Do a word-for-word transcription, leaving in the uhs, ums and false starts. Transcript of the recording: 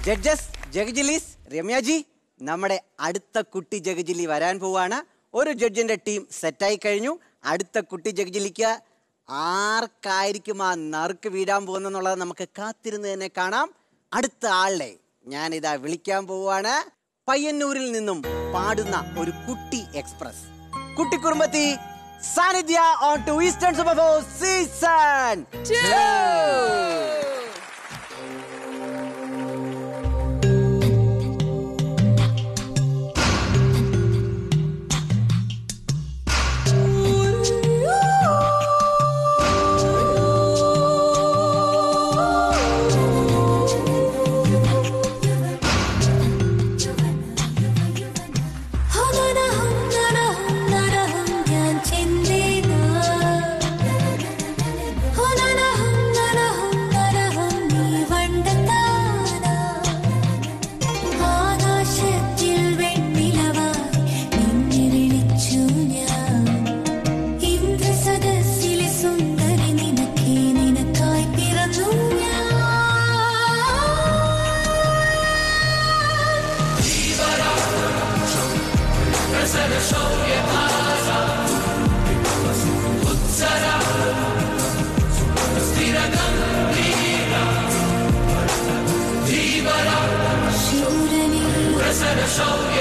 Judges ജഗജിലീസ് രമ്യാജി, നമ്മുടെ അടുത്ത കുട്ടി ജഗജിലി വരാൻ പോവാണ്. ഒരു ജഡ്ജിന്റെ ടീം സെറ്റായി കഴിഞ്ഞു. അടുത്ത കുട്ടി ജഗജിലിക്ക് ആർക്കായിരിക്കും ആ നറുക്ക് വീഴാൻ പോകുന്നെന്നുള്ളത് നമുക്ക് കാത്തിരുന്ന് തന്നെ കാണാം. അടുത്ത ആളെ ഞാനിതാ വിളിക്കാൻ പോവാണ്. പയ്യന്നൂരിൽ നിന്നും പാടുന്ന ഒരു കുട്ടി എക്സ്പ്രസ്, കുട്ടി കുറുമ്പത്തി സാന്നിധ്യ on to Eastern super four season two. Show